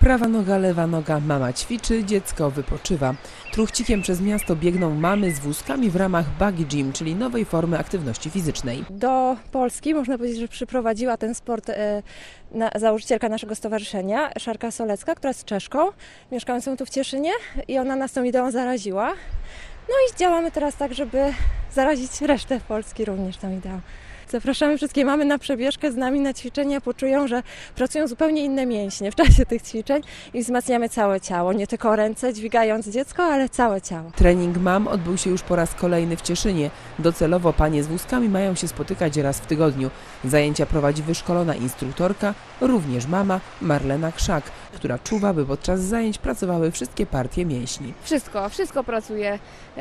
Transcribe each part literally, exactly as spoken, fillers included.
Prawa noga, lewa noga, mama ćwiczy, dziecko wypoczywa. Truchcikiem przez miasto biegną mamy z wózkami w ramach Buggy Gym, czyli nowej formy aktywności fizycznej. Do Polski można powiedzieć, że przyprowadziła ten sport e, na, założycielka naszego stowarzyszenia, Szarka Solecka, która jest Czeszką, mieszkającą tu w Cieszynie, i ona nas tą ideą zaraziła. No i działamy teraz tak, żeby zarazić resztę Polski również tą ideą. Zapraszamy wszystkie mamy na przebieżkę z nami na ćwiczenia, poczują, że pracują zupełnie inne mięśnie w czasie tych ćwiczeń i wzmacniamy całe ciało, nie tylko ręce dźwigając dziecko, ale całe ciało. Trening mam odbył się już po raz kolejny w Cieszynie. Docelowo panie z wózkami mają się spotykać raz w tygodniu. Zajęcia prowadzi wyszkolona instruktorka, również mama Marlena Krzak, która czuwa, by podczas zajęć pracowały wszystkie partie mięśni. Wszystko, wszystko pracuje.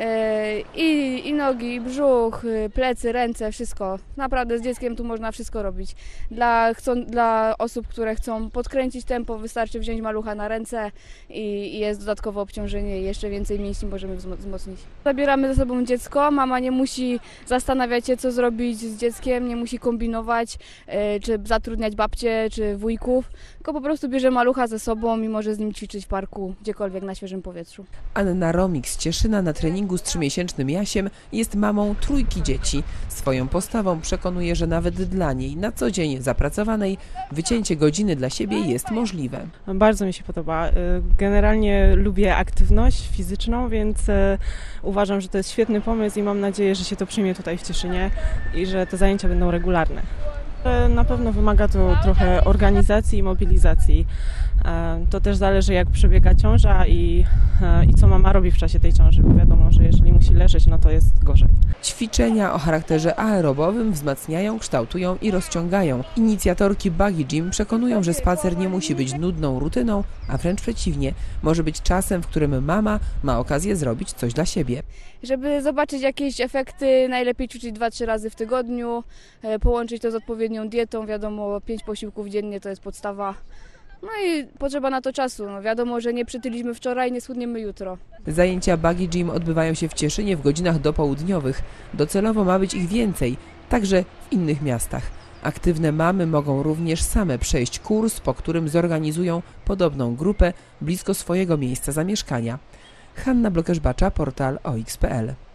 I, i nogi, i brzuch, plecy, ręce, wszystko. Naprawdę z dzieckiem tu można wszystko robić. Dla, chcą, dla osób, które chcą podkręcić tempo, wystarczy wziąć malucha na ręce i, i jest dodatkowe obciążenie i jeszcze więcej mięśni możemy wzmocnić. Zabieramy ze sobą dziecko, mama nie musi zastanawiać się, co zrobić z dzieckiem, nie musi kombinować, czy zatrudniać babcie, czy wujków, tylko po prostu bierze malucha ze sobą i może z nim ćwiczyć w parku, gdziekolwiek na świeżym powietrzu. Anna Romik z Cieszyna na treningu z trzymiesięcznym Jasiem jest mamą trójki dzieci. Swoją postawą przekonuje, że nawet dla niej na co dzień zapracowanej wycięcie godziny dla siebie jest możliwe. Bardzo mi się podoba. Generalnie lubię aktywność fizyczną, więc uważam, że to jest świetny pomysł i mam nadzieję, że się to przyjmie tutaj w Cieszynie i że te zajęcia będą regularne. Na pewno wymaga to trochę organizacji i mobilizacji. To też zależy, jak przebiega ciąża i, i co mama robi w czasie tej ciąży, bo wiadomo, że jeżeli musi leżeć, no to jest gorzej. Ćwiczenia o charakterze aerobowym wzmacniają, kształtują i rozciągają. Inicjatorki Buggy Gym przekonują, że spacer nie musi być nudną rutyną, a wręcz przeciwnie, może być czasem, w którym mama ma okazję zrobić coś dla siebie. Żeby zobaczyć jakieś efekty, najlepiej ćwiczyć dwa trzy razy w tygodniu, połączyć to z odpowiednią dietą, wiadomo, pięć posiłków dziennie to jest podstawa. No i potrzeba na to czasu. No wiadomo, że nie przytyliśmy wczoraj, nie schudniemy jutro. Zajęcia Buggy Gym odbywają się w Cieszynie w godzinach dopołudniowych. Docelowo ma być ich więcej, także w innych miastach. Aktywne mamy mogą również same przejść kurs, po którym zorganizują podobną grupę blisko swojego miejsca zamieszkania. Hanna Blokesz-Bacza, portal o iks kropka pe el.